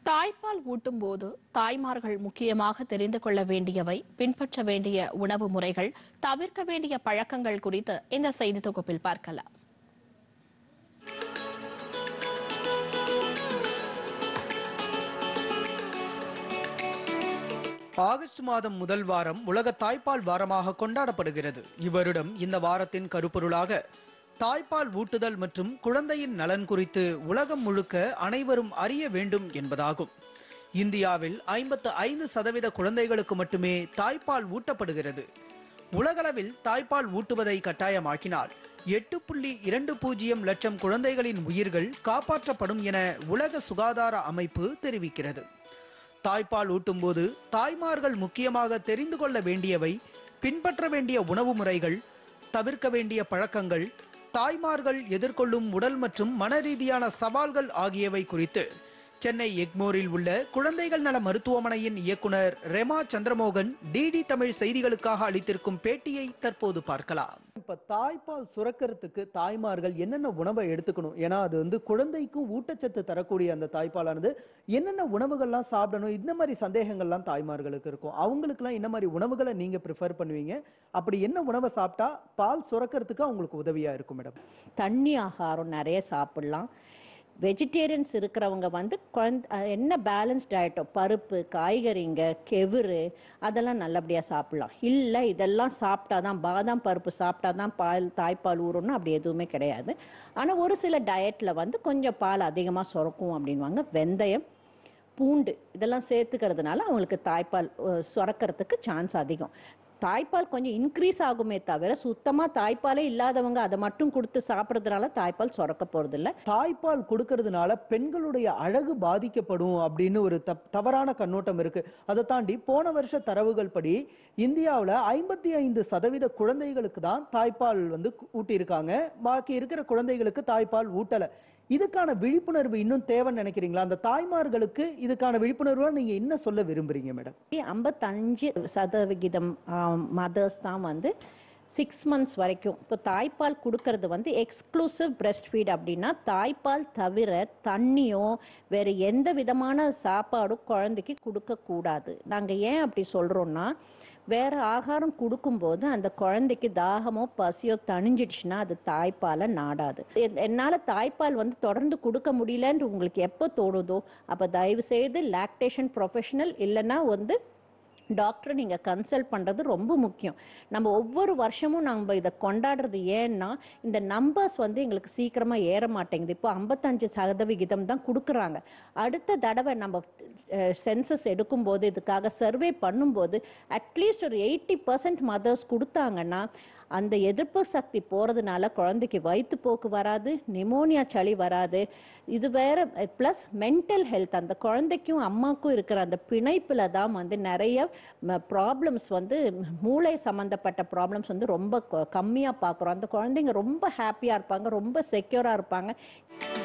தாய்ப்பால் ஊட்டும் போது தாய்மார்கள் முக்கியமாக தெரிந்து கொள்ள வேண்டியவை, பின்பற்ற வேண்டிய உணவு முறைகள், தவிர்க்க வேண்டிய பழக்கங்கள் குறித்து இந்த செய்தி தொகுப்பில் பார்க்கலாம். ஆகஸ்ட் மாதம் முதல் வாரம் உலக தாய்ப்பால் வாரமாக கொண்டாடப்படுகிறது. இவ்வருடம் இந்த வாரத்தின் கருப்பொருளாக தாய்ப்பால் ஊட்டுதல் மற்றும் குழந்தையின் நலன் குறித்து உலகம் முழுக்க அனைவரும் அறிய வேண்டும் என்பதாகும். இந்தியாவில் 55% குழந்தைகளுக்கு மட்டுமே தாய்ப்பால் ஊட்டப்படுகிறது. உலகளவில் தாய்ப்பால் ஊட்டுவதை கட்டாயமாக்கினால் 8.20 லட்சம் குழந்தைகளின் உயிர்கள் காப்பாற்றப்படும் என உலக சுகாதார அமைப்பு தெரிவிக்கிறது. தாய்ப்பால் ஊட்டும்போது தாய்மார்கள் முக்கியமாக தெரிந்து கொள்ள வேண்டியவை, பின்பற்ற வேண்டிய உணவு முறைகள், தவிர்க்க வேண்டிய பழக்கங்கள், தாய்மார்கள் எதிர்கொள்ளும் உடல் மற்றும் மன ரீதியான சவால்கள் ஆகியவை குறித்து சென்னை எக்மோரில் உள்ள குழந்தைகள் நல மருத்துவமனையின் இயக்குனர் ரெமா சந்திரமோகன் டிடி தமிழ் செய்திகளுக்காக அளித்திருக்கும் பேட்டியை தற்போது பார்க்கலாம். இப்ப தாய்ப்பால் சுரக்கிறதுக்கு தாய்மார்கள் என்னென்ன உணவை எடுத்துக்கணும்? ஏன்னா அது குழந்தைக்கும் ஊட்டச்சத்து தரக்கூடிய அந்த தாய்ப்பாலானது என்னென்ன உணவுகள்லாம் சாப்பிடணும், இந்த மாதிரி சந்தேகங்கள்லாம் தாய்மார்களுக்கு இருக்கும். அவங்களுக்குலாம் என்ன மாதிரி உணவுகளை நீங்க ப்ரிஃபர் பண்ணுவீங்க? அப்படி என்ன உணவை சாப்பிட்டா பால் சுரக்கிறதுக்கு அவங்களுக்கு உதவியா இருக்கும் மேடம்? தண்ணி ஆகாரம் நிறைய சாப்பிடலாம். வெஜிடேரியன்ஸ் இருக்கிறவங்க என்ன பேலன்ஸ் டயட்டோ, பருப்பு, காய்கறிங்க, கெவுரு அதெல்லாம் நல்லபடியாக சாப்பிடலாம். இல்லை இதெல்லாம் சாப்பிட்டா தான், பாதாம் பருப்பு சாப்பிட்டா தான் தாய்ப்பால் ஊறணும் அப்படி எதுவுமே கிடையாது. ஆனால் ஒரு சில டயட்டில் கொஞ்சம் பால் அதிகமாக சுரக்கும் அப்படின்வாங்க. வெந்தயம், பூண்டு இதெல்லாம் சேர்த்துக்கிறதுனால அவங்களுக்கு தாய்ப்பால் சுரக்கிறதுக்கு சான்ஸ் அதிகம். தாய்ப்பால் கொஞ்சம் இன்க்ரீஸ் ஆகுமே தவிர சுத்தமாக தாய்ப்பாலே இல்லாதவங்க அதை மட்டும் கொடுத்து சாப்பிட்றதுனால தாய்ப்பால் சுரக்க போகிறது இல்லை. தாய்ப்பால் கொடுக்கறதுனால பெண்களுடைய அழகு பாதிக்கப்படும் அப்படின்னு ஒரு தவறான கண்ணோட்டம் இருக்கு. அதை தாண்டி போன வருஷ தரவுகள் படி இந்தியாவில் 55% குழந்தைகளுக்கு தான் தாய்ப்பால் ஊட்டியிருக்காங்க. பாக்கி இருக்கிற குழந்தைகளுக்கு தாய்ப்பால் ஊட்டலை. இதுக்கான விழிப்புணர்வு இன்னும் தேவைன்னு நினைக்கிறீங்களா? அந்த தாய்மார்களுக்கு இதுக்கான விழிப்புணர்வை நீங்க என்ன சொல்ல விரும்புறீங்க மேடம்? 55% மதர்ஸ் தான் 6 months வரைக்கும் இப்போ தாய்ப்பால் கொடுக்கறது எக்ஸ்க்ளூசிவ் பிரெஸ்ட் ஃபீட் அப்படின்னா தாய்ப்பால் தவிர தண்ணியோ வேறு எந்த விதமான சாப்பாடும் குழந்தைக்கு கொடுக்கக்கூடாது. நாங்கள் ஏன் அப்படி சொல்கிறோன்னா, வேறு ஆகாரம் கொடுக்கும்போது அந்த குழந்தைக்கு தாகமோ பசியோ தணிஞ்சிடுச்சுன்னா அது தாய்ப்பாலை நாடாது. என்னால் தாய்ப்பால் தொடர்ந்து கொடுக்க முடியலன்னு உங்களுக்கு எப்போ தோணுதோ அப்போ தயவுசெய்து லாக்டேஷன் ப்ரொஃபஷனல் இல்லைன்னா டாக்டரை நீங்கள் கன்சல்ட் பண்ணுறது ரொம்ப முக்கியம். நம்ம ஒவ்வொரு வருஷமும் நம்ம இதை கொண்டாடுறது ஏன்னா இந்த நம்பர்ஸ் எங்களுக்கு சீக்கிரமாக ஏற மாட்டேங்குது. இப்போ 55% தான் கொடுக்குறாங்க. அடுத்த தடவை நம்ம சென்சஸ் எடுக்கும்போது, இதுக்காக சர்வே பண்ணும்போது அட்லீஸ்ட் ஒரு 80% மதர்ஸ் கொடுத்தாங்கன்னா அந்த எதிர்ப்பு சக்தி போகிறதுனால குழந்தைக்கு வயிற்றுப்போக்கு வராது, நிமோனியா சளி வராது. இது வேற ப்ளஸ் மென்டல் ஹெல்த், அந்த குழந்தைக்கும் அம்மாவுக்கும் இருக்கிற அந்த பிணைப்பில் தான் நிறைய ப்ராப்ளம்ஸ் மூளை சம்மந்தப்பட்ட ப்ராப்ளம்ஸ் ரொம்ப கம்மியாக பார்க்குறோம். அந்த குழந்தைங்க ரொம்ப ஹாப்பியாக இருப்பாங்க, ரொம்ப செக்யூராக இருப்பாங்க.